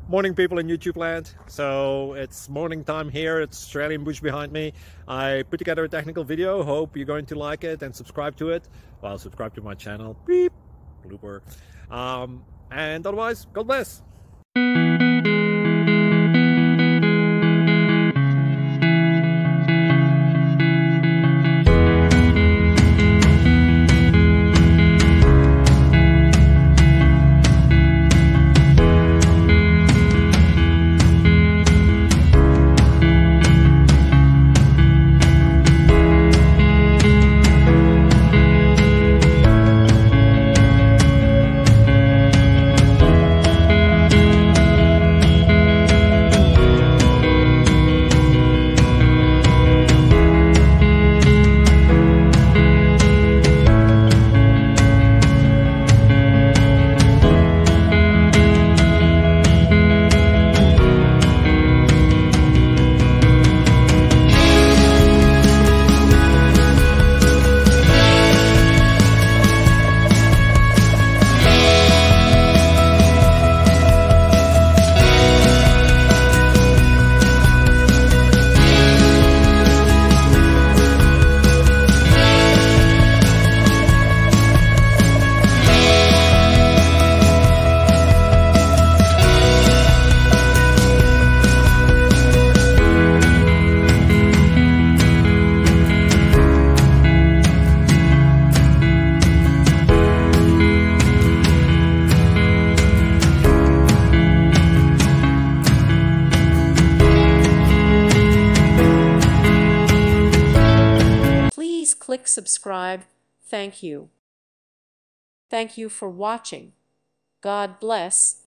Morning, people in YouTube land. So it's morning time here. It's Australian bush behind me. I put together a technical video. Hope you're going to like it and subscribe to it. Well, subscribe to my channel. Beep. Blooper. And otherwise, God bless. Click subscribe. Thank you. Thank you for watching. God bless.